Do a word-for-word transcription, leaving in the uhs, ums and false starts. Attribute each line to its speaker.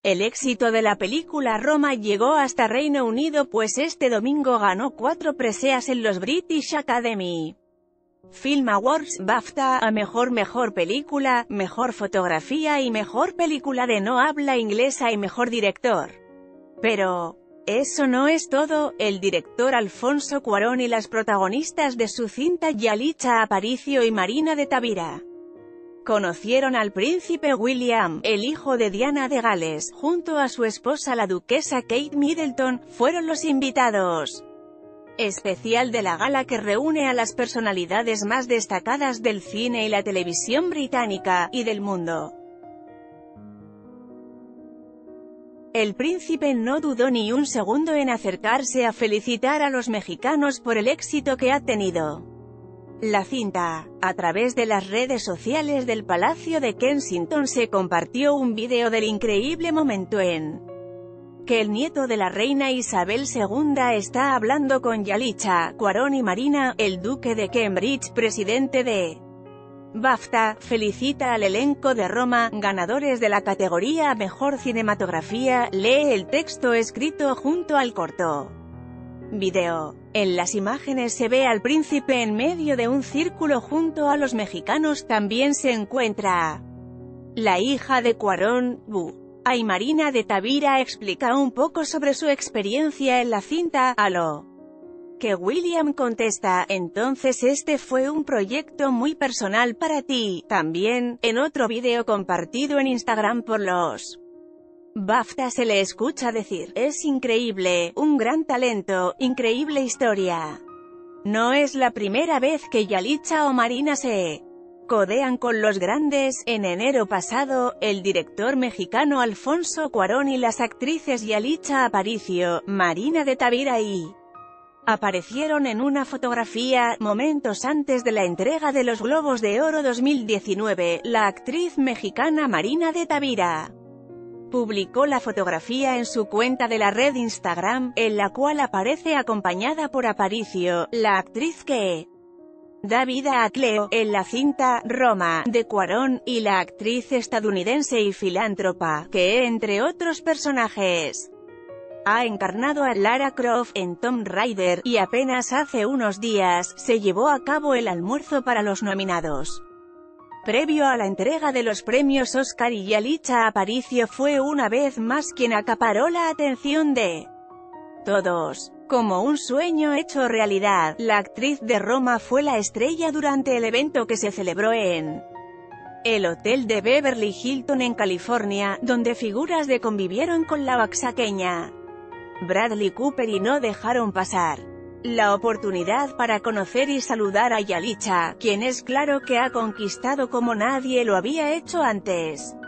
Speaker 1: El éxito de la película Roma llegó hasta Reino Unido, pues este domingo ganó cuatro preseas en los British Academy Film Awards, BAFTA, a Mejor Mejor Película, Mejor Fotografía y Mejor Película de No Habla Inglesa y Mejor Director. Pero eso no es todo. El director Alfonso Cuarón y las protagonistas de su cinta, Yalitza Aparicio y Marina de Tavira, conocieron al príncipe William, el hijo de Diana de Gales, junto a su esposa la duquesa Kate Middleton. Fueron los invitados especial de la gala, que reúne a las personalidades más destacadas del cine y la televisión británica, y del mundo. El príncipe no dudó ni un segundo en acercarse a felicitar a los mexicanos por el éxito que ha tenido la cinta. A través de las redes sociales del Palacio de Kensington se compartió un vídeo del increíble momento en que el nieto de la reina Isabel segunda está hablando con Yalitza, Cuarón y Marina. El duque de Cambridge, presidente de BAFTA, felicita al elenco de Roma, ganadores de la categoría a Mejor Cinematografía. Lee el texto escrito junto al corto video. En las imágenes se ve al príncipe en medio de un círculo junto a los mexicanos. También se encuentra la hija de Cuarón, Bu. Ay Marina de Tavira explica un poco sobre su experiencia en la cinta, a lo que William contesta: entonces este fue un proyecto muy personal para ti. También, en otro vídeo compartido en Instagram por los BAFTA se le escucha decir: es increíble, un gran talento, increíble historia. No es la primera vez que Yalitza o Marina se codean con los grandes. En enero pasado, el director mexicano Alfonso Cuarón y las actrices Yalitza Aparicio, Marina de Tavira y aparecieron en una fotografía, momentos antes de la entrega de los Globos de Oro dos mil diecinueve. La actriz mexicana Marina de Tavira publicó la fotografía en su cuenta de la red Instagram, en la cual aparece acompañada por Aparicio, la actriz que da vida a Cleo, en la cinta Roma, de Cuarón, y la actriz estadounidense y filántropa, que, entre otros personajes, ha encarnado a Lara Croft en Tomb Raider, y apenas hace unos días, se llevó a cabo el almuerzo para los nominados previo a la entrega de los premios Oscar, y Yalitza Aparicio fue una vez más quien acaparó la atención de todos. Como un sueño hecho realidad, la actriz de Roma fue la estrella durante el evento que se celebró en el hotel de Beverly Hilton en California, donde figuras de convivieron con la oaxaqueña Bradley Cooper y no dejaron pasar la oportunidad para conocer y saludar a Yalitza, quien es claro que ha conquistado como nadie lo había hecho antes.